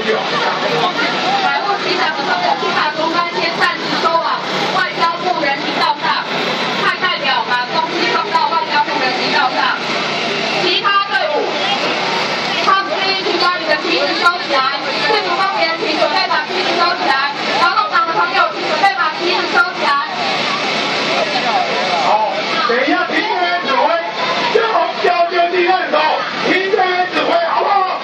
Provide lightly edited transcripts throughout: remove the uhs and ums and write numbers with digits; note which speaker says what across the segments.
Speaker 1: 百户机场的朋友，请把中班先暂时收往外交部人行道上，派代表把东西放到外交部人行道上。其他队伍，抗议，请把你的旗子收起来；市府方面，请准备把旗子收起来；劳动党的朋友，请准备把旗子收起来。
Speaker 2: 好，等一下，听这边指挥，最后交接地案的时候，听这边指挥，好不好？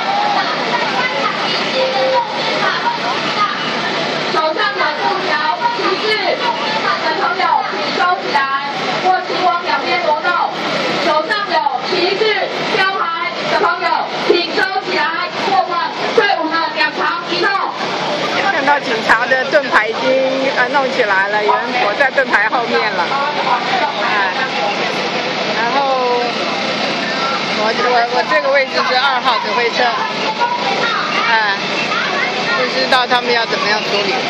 Speaker 2: 手上有布条、旗帜的朋友，请收起来，或请往两边挪动。手上有旗帜、标牌的朋友，请收起来，或往队伍的两旁移动。
Speaker 3: 看到警察的盾牌已经弄起来了，有人躲在盾牌后面了。然后我这个位置是2号指挥车，不知道他们要怎么样处理。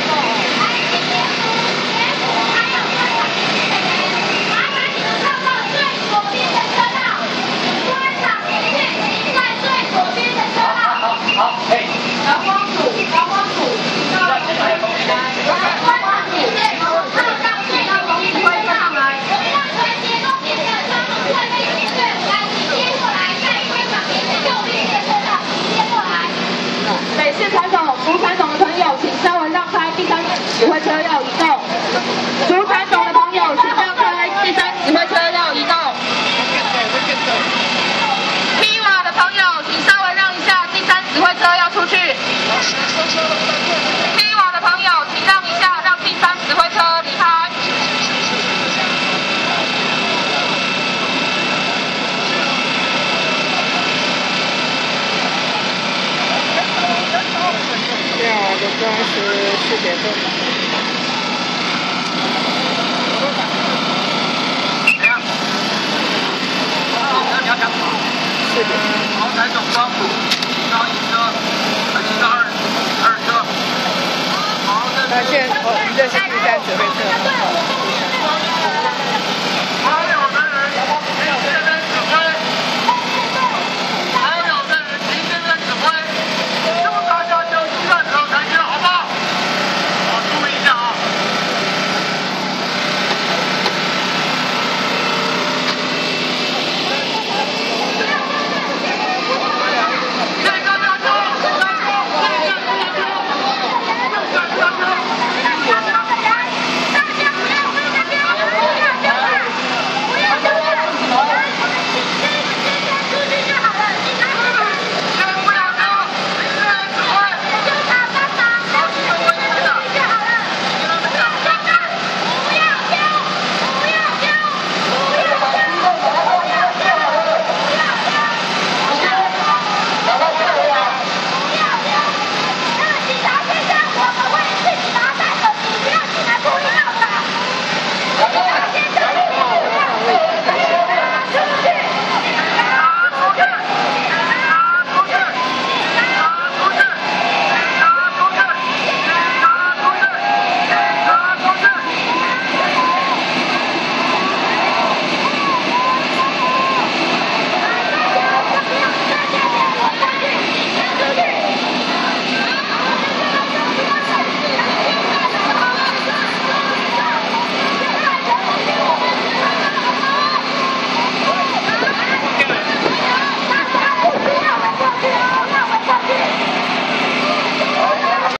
Speaker 2: 好，哎，
Speaker 1: 阳光组，到这边来，阳光组，到同指挥上来。北市传统、主传统的朋友，请稍微让开，第3指挥车要移动。主传统的朋友，请让开，第3指挥车要移动。披瓦的朋友，请稍微让一下，第3指挥车要出去。披瓦的朋友，请让一下，让第3指挥车离开。
Speaker 3: 现在的光是4点钟。